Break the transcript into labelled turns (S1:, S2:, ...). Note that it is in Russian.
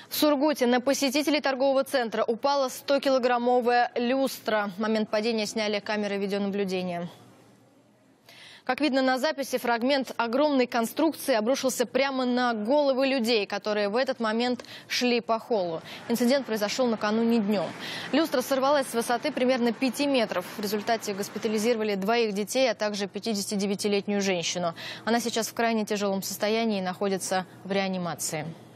S1: В Сургуте на посетителей торгового центра упала 100-килограммовая люстра. Момент падения сняли камеры видеонаблюдения. Как видно на записи, фрагмент огромной конструкции обрушился прямо на головы людей, которые в этот момент шли по холлу. Инцидент произошел накануне днем. Люстра сорвалась с высоты примерно 5 метров. В результате госпитализировали 2 детей, а также 59-летнюю женщину. Она сейчас в крайне тяжелом состоянии и находится в реанимации.